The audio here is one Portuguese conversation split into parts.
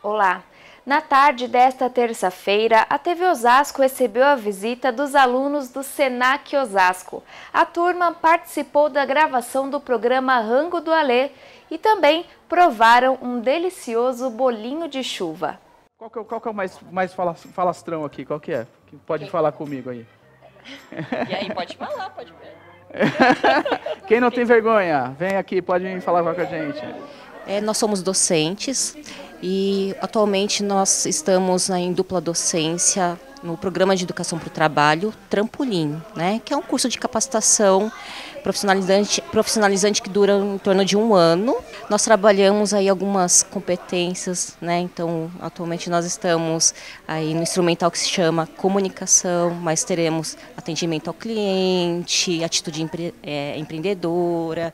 Olá! Na tarde desta terça-feira, a TV Osasco recebeu a visita dos alunos do Senac Osasco. A turma participou da gravação do programa Rango do Alê e também provaram um delicioso bolinho de chuva. Qual que é o mais falastrão aqui? Qual que é? Que pode falar comigo aí? E aí, pode falar, pode ver. Quem não tem vergonha, vem aqui, pode vir falar com a gente. Nós somos docentes e atualmente nós estamos em dupla docência no Programa de Educação para o Trabalho Trampolim, né, que é um curso de capacitação profissionalizante que dura em torno de 1 ano. Nós trabalhamos aí algumas competências, né, então atualmente nós estamos aí no instrumental que se chama comunicação, mas teremos atendimento ao cliente, atitude empreendedora.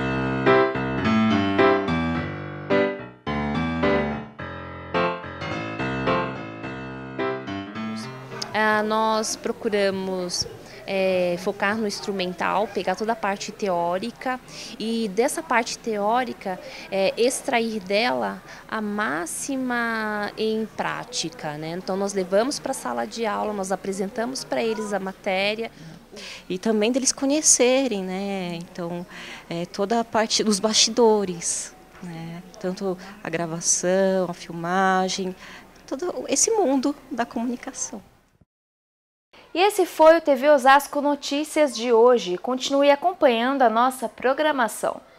Nós procuramos focar no instrumental, pegar toda a parte teórica e dessa parte teórica extrair dela a máxima em prática, né? Então nós levamos para a sala de aula, nós apresentamos para eles a matéria e também deles conhecerem, né? Então toda a parte dos bastidores, né? Tanto a gravação, a filmagem, todo esse mundo da comunicação. E esse foi o TV Osasco Notícias de hoje. Continue acompanhando a nossa programação.